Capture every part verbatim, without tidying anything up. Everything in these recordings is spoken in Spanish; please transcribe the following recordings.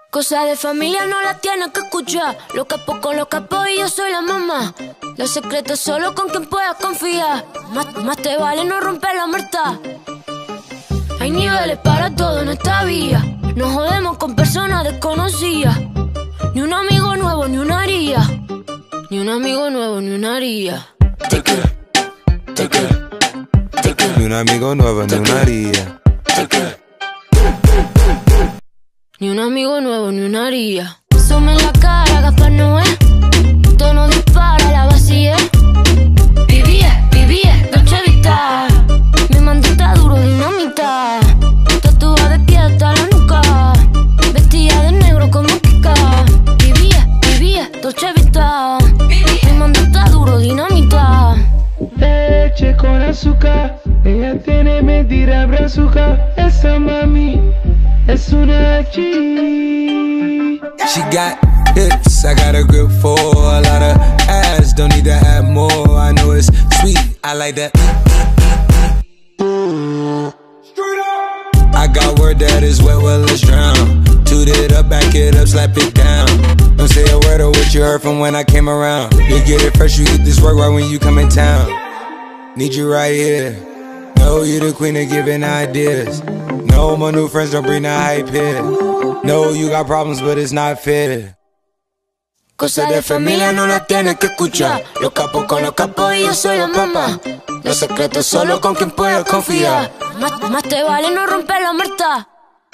Cosas de familia no las tienes que escuchar. Los capos con los capos y yo soy la mamá. Los secretos solo con quien puedas confiar. Más, más te vale no romper la muerta. Hay niveles para todo en esta vía. No jodemos con personas desconocidas. Ni un amigo nuevo, ni una haría. Ni un amigo nuevo, ni una haría. Ni un amigo nuevo, ni una haría. Ni un amigo nuevo, ni una haría. Sume en la cara, Gaspar Noé. Tono dispara, la vacía. Vivía, vivía, Dolce Vita. Mi mandita duro, dinamita. Tatuada de pie hasta la nuca. Vestida de negro como Kika. Vivía, vivía, Dolce Vita. Mi mandita duro, dinamita. Leche con azúcar. Ella tiene mentira brazuca. Esa mami es una G. She got hips, I got a grip for a lot of ass, don't need to have more. I know it's sweet, I like that. I got word that is wet, well let's drown. Toot it up, back it up, slap it down. Don't say a word of what you heard from when I came around. You get it fresh, you get this work right when you come in town. Need you right here. Know you the queen of giving ideas. No, my new friends don't bring the hype here. No, you got problems, but it's not fair. Cosas de familia no las tienes que escuchar. Los capos con los capos y yo soy la mamá. Los secretos solo con quien puedas confiar. Más, más te vale no romper la muerta.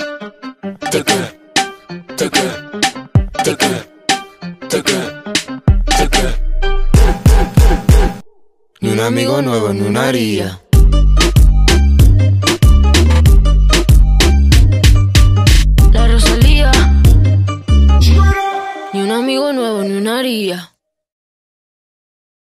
Ni un amigo nuevo, ni una haría. La Rosalía. Ni un amigo nuevo, ni una haría.